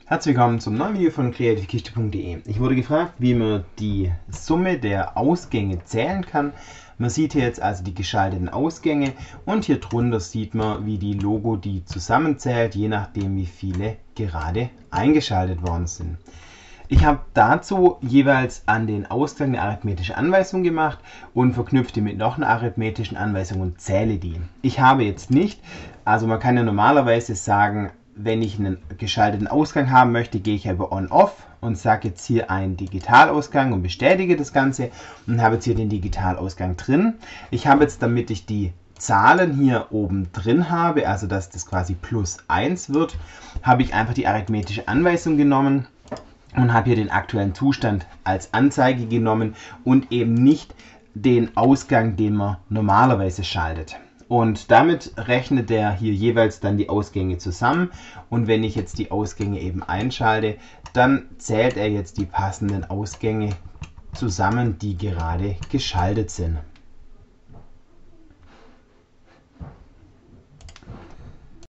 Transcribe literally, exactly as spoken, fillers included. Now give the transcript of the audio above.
Herzlich willkommen zum neuen Video von kreative kiste punkt de. Ich wurde gefragt, wie man die Summe der Ausgänge zählen kann. Man sieht hier jetzt also die geschalteten Ausgänge und hier drunter sieht man, wie die Logo die zusammenzählt, je nachdem wie viele gerade eingeschaltet worden sind. Ich habe dazu jeweils an den Ausgang eine arithmetische Anweisung gemacht und verknüpfe die mit noch einer arithmetischen Anweisung und zähle die. Ich habe jetzt nicht, also man kann ja normalerweise sagen, wenn ich einen geschalteten Ausgang haben möchte, gehe ich über On-Off und sage jetzt hier einen Digitalausgang und bestätige das Ganze und habe jetzt hier den Digitalausgang drin. Ich habe jetzt, damit ich die Zahlen hier oben drin habe, also dass das quasi plus eins wird, habe ich einfach die arithmetische Anweisung genommen und habe hier den aktuellen Zustand als Anzeige genommen und eben nicht den Ausgang, den man normalerweise schaltet. Und damit rechnet er hier jeweils dann die Ausgänge zusammen und wenn ich jetzt die Ausgänge eben einschalte, dann zählt er jetzt die passenden Ausgänge zusammen, die gerade geschaltet sind.